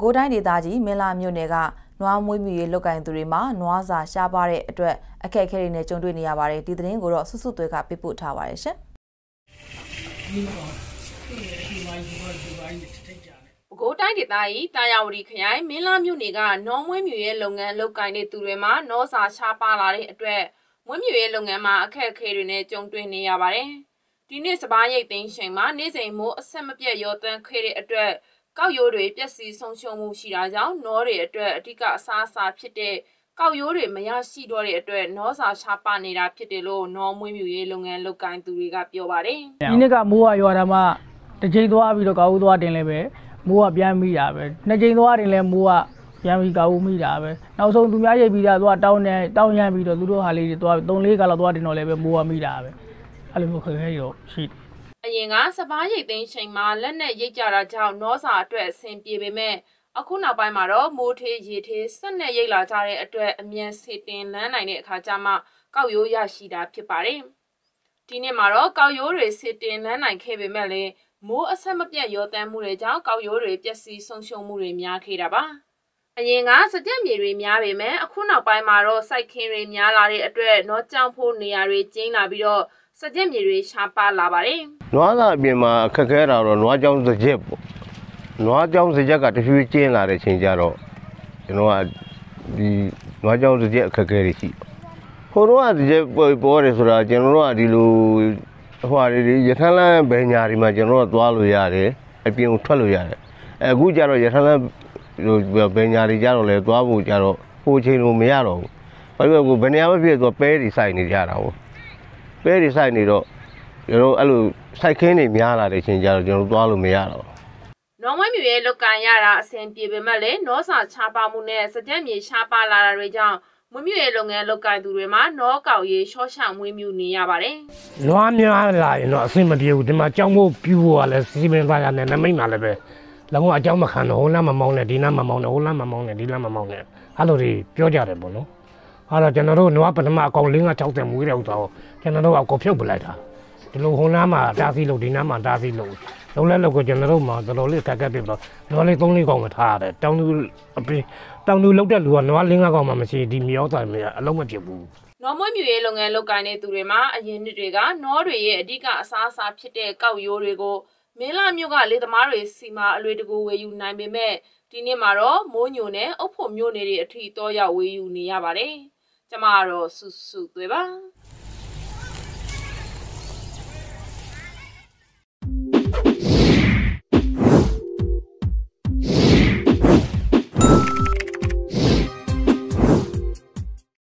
ကိုးတိုင်းဒေသကြီးမင်းလာမြို့နယ်ကနွားမွေးမြူရေးလုပ်ကိုင်သူတွေမှာနွားစာရှားပါတဲ့အတွက်အခက်အခဲတွေနဲ့ကြုံတွေ့နေရပါတယ်ဒီသတင်းကိုတော့စုသွဲကပြပို့ထားပါတယ်ရှင်ပဲခူးတိုင်းဒေသကြီးတာယာဝတီခရိုင်မင်းလာမြို့နယ်ကနွားမွေးမြူရေးလုပ်ငန်းလုပ်ကိုင်တဲ့သူတွေမှာနွားစာရှားပါလာတဲ့အတွက်မွေးမြူရေးလုပ်ငန်းမှာအခက်အခဲတွေနဲ့ကြုံတွေ့နေရပါတယ်ဒီနေ့စပားရိတ်သိမ်းချိန်မှာနေ့စဉ်မိုးအဆက်မပြတ်ရောတန်းခဲတဲ့အတွက်ကောက်ရိုးတွေပျက်စီးဆုံးရှုံးမှုရှိတာကြောင့်နွားတွေအတွက်အဓိကအစားအစာဖြစ်တဲ့ကောက်ရိုးတွေမရရှိတော့တဲ့အတွက်နွားစာရှားပါနေတာဖြစ်တယ်လို့နွားမွေးမြူရေးလုပ်ငန်းလုပ်ကိုင်သူတွေကပြောပါတယ်ဒီနေ့ကမိုးရွာတာမှတစ်ချိန်သွားပြီးတော့ကောက်ရိုးသွားတင်လဲပဲမိုးကပြန်မိတာပဲနှစ်ချိန်သွားတင်လဲမိုးကပြန်ပြီးကောက်ရိုးမိတာပဲနောက်ဆုံးသူများရိတ်ပြီးတာသွားတောင်းရမ်းပြီးတော့သူတို့ဟာလေးတွေသွား3-4ကလောက်သွားတင်တော့လဲပဲမိုးကမိတာပဲအဲ့လိုမျိုးခက်ခဲရောရှိတယ်အရင်ကစပားရိတ်သိမ်းချိန်မှာလက်နဲ့ရိတ်ကြတာကြောင့်နွားစာအတွက်အဆင်ပြေပေမဲ့အခုနောက်ပိုင်းမှာတော့မိုးထေးရေထေးစက်နဲ့ရိတ်လာကြတဲ့အတွက်အမြန်စေတင်လန်းနိုင်တဲ့အခါကျမှကောက်ရိုးရရှိတာဖြစ်ပါတယ်ဒီနေ့မှာတော့ကောက်ရိုးတွေစေတင်လန်းနိုင်ခဲ့ပေမဲ့လည်းမိုးအဆက်မပြတ်ရောတန်းမှုတွေကြောင့်ကောက်ရိုးတွေပျက်စီးဆုံးရှုံးမှုတွေများခဲ့တာပါအရင်ကစကြက်မြေတွေများပေမဲ့အခုနောက်ပိုင်းမှာတော့စိုက်ခင်းတွေများလာတဲ့အတွက်နွားကြောင်ဖို့နေရာတွေကျင်းလာပြီးတော့စကြက်မြေတွေရှားပါလာပါတယ်နွားစာအပြင်မှာအခက်ခဲတာတော့နွားကြောင်စကြက်ပေါ့နွားကြောင်စကြက်ကတဖြည်းဖြည်းကျင်းလာတဲ့ချိန်ကျတော့ကျွန်တော်ကဒီနွားကြောင်စကြက်အခက်ခဲတွေရှိဟိုတော့စကြက်ပေါ်တယ်ဆိုတာကျွန်တော်တို့ကဒီလိုဟိုဟာတွေရထန်းလန်းဘယ်ညာဒီမှာကျွန်တော်တို့သွားလို့ရတယ်အပြင်ကိုထွက်လို့ရတယ်အခုကျတော့ရထန်းလန်းဘယ်ညာတွေကျတော့လဲသွားဖို့ကျတော့ဟိုချိန်လိုမရတော့ဘူးဘာဖြစ်လို့ဘယ်နေရာမှဖြစ်သွားပဲတွေစိုက်နေကြတာဟုတ်ပဲတွေစိုက်နေတော့ကျွန်တော်အဲ့လိုစိုက်ခင်းတွေများလာတဲ့ချိန်ကျတော့ကျွန်တော်သွားလို့မရတော့နွားမွေးမြူရေးလုပ်ကိုင်ရတာအဆင်ပြေပေမဲ့လည်းနွားစာချပါမှုနဲ့စကြက်မြေရှားပါလာတာတွေကြောင့်မွေးမြူရေးလုပ်ငန်းလုပ်ကိုင်သူတွေမှာနွားကောက်ရေးရှော့ချမွေးမြူနေရပါတယ်နွားများလာရင်တော့အဆင်မပြေဘူးဒီမှာကြောင်းဖို့ပြူဖို့ကလည်းစီမံသားရနဲ့နမိတ်မှလည်းပဲလုံးဝအကြောင်းမခံတော့ဟိုလမ်းမမောင်းနဲ့ဒီလမ်းမမောင်းနဲ့ဟိုလမ်းမမောင်းနဲ့ဒီလမ်းမမောင်းနဲ့အဲ့လိုတွေပြောကြတယ်ပေါ့နော်အဲ့တော့ကျွန်တော်တို့နွားပထမအကောင်5-6မွေးတဲ့ဥစ္စာကိုကျွန်တော်တို့အကောဖြုတ်ပလိုက်တာဒီလိုဟိုလမ်းမှာတားစီလို့ဒီလမ်းမှာတားစီလို့လုံးလဲလို့ကိုကျွန်တော်တို့မှာတော်တော်လေးခက်ခဲပြတော့နွားလေး3-4ကောင်မထားရတယ်တောင်သူလောက်တဲ့လူကနွား5ကောင်မှမရှိဒီမြောက်သားမြေအလုံးမဖြစ်ဘူးနွားမွေးမြူရေးလုပ်ငန်းလုပ်ကိုင်နေသူတွေမှာအရင်နှစ်တွေကနွားတွေရဲ့အဓိကအစားအစာဖြစ်တဲ့ကောက်ရိုးတွေကိုမင်းလာမြို့ကလေသမားတွေစီမှာအလွယ်တကူဝယ်ယူနိုင်ပေမဲ့ဒီနေ့မှာတော့မိုးညိုနဲ့အုပ်ဖို့မြို့နယ်တွေအထိတော့ရောက်ဝယ်ယူနေရပါတယ်ကျမကတော့စုသွဲပါ